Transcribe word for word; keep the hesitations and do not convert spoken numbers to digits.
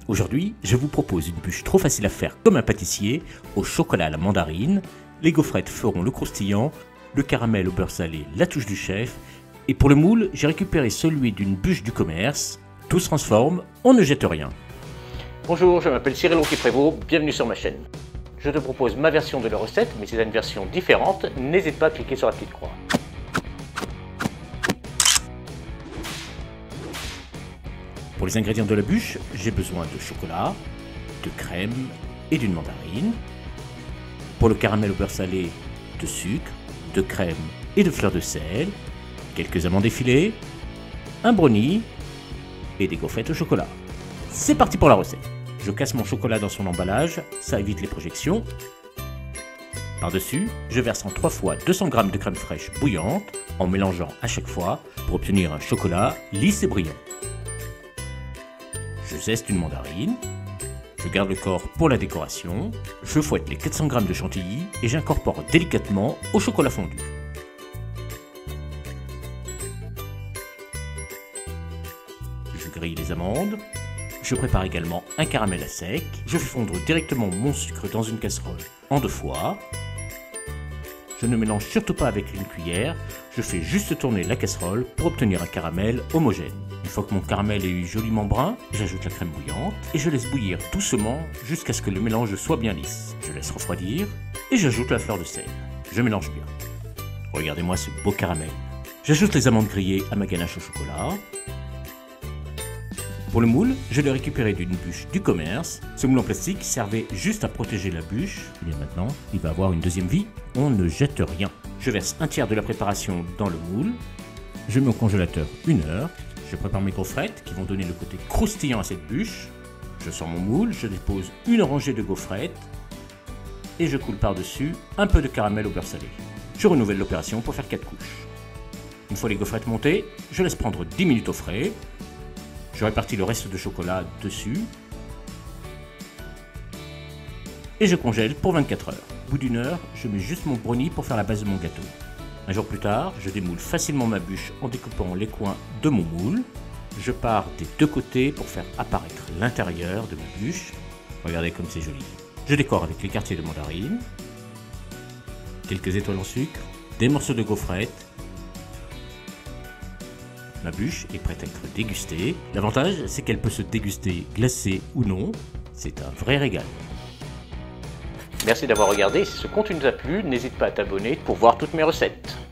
Aujourd'hui, je vous propose une bûche trop facile à faire comme un pâtissier, au chocolat à la mandarine, les gaufrettes feront le croustillant, le caramel au beurre salé la touche du chef, et pour le moule, j'ai récupéré celui d'une bûche du commerce. Tout se transforme, on ne jette rien. Bonjour, je m'appelle Cyril Roquier-Prévost, bienvenue sur ma chaîne. Je te propose ma version de la recette, mais c'est une version différente, n'hésite pas à cliquer sur la petite croix. Pour les ingrédients de la bûche, j'ai besoin de chocolat, de crème et d'une mandarine. Pour le caramel au beurre salé, de sucre, de crème et de fleurs de sel, quelques amandes effilées, un brownie et des gaufrettes au chocolat. C'est parti pour la recette. Je casse mon chocolat dans son emballage, ça évite les projections. Par-dessus, je verse en trois fois deux cents grammes de crème fraîche bouillante, en mélangeant à chaque fois pour obtenir un chocolat lisse et brillant. Je zeste une mandarine, je garde le corps pour la décoration, je fouette les quatre cents grammes de chantilly et j'incorpore délicatement au chocolat fondu. Je grille les amandes, je prépare également un caramel à sec, je fais fondre directement mon sucre dans une casserole en deux fois. Je ne mélange surtout pas avec une cuillère, je fais juste tourner la casserole pour obtenir un caramel homogène. Une fois que mon caramel est joliment brun, j'ajoute la crème bouillante et je laisse bouillir doucement jusqu'à ce que le mélange soit bien lisse. Je laisse refroidir et j'ajoute la fleur de sel. Je mélange bien. Regardez-moi ce beau caramel. J'ajoute les amandes grillées à ma ganache au chocolat. Pour le moule, je l'ai récupéré d'une bûche du commerce. Ce moule en plastique servait juste à protéger la bûche. Et bien maintenant, il va avoir une deuxième vie. On ne jette rien. Je verse un tiers de la préparation dans le moule. Je mets au congélateur une heure. Je prépare mes gaufrettes qui vont donner le côté croustillant à cette bûche. Je sors mon moule, je dépose une rangée de gaufrettes et je coule par-dessus un peu de caramel au beurre salé. Je renouvelle l'opération pour faire quatre couches. Une fois les gaufrettes montées, je laisse prendre dix minutes au frais. Je répartis le reste de chocolat dessus et je congèle pour vingt-quatre heures. Au bout d'une heure, je mets juste mon brownie pour faire la base de mon gâteau. Un jour plus tard, je démoule facilement ma bûche en découpant les coins de mon moule. Je pars des deux côtés pour faire apparaître l'intérieur de ma bûche. Regardez comme c'est joli. Je décore avec les quartiers de mandarine, quelques étoiles en sucre, des morceaux de gaufrettes. Ma bûche est prête à être dégustée. L'avantage, c'est qu'elle peut se déguster glacée ou non. C'est un vrai régal. Merci d'avoir regardé. Si ce contenu nous a plu, n'hésite pas à t'abonner pour voir toutes mes recettes.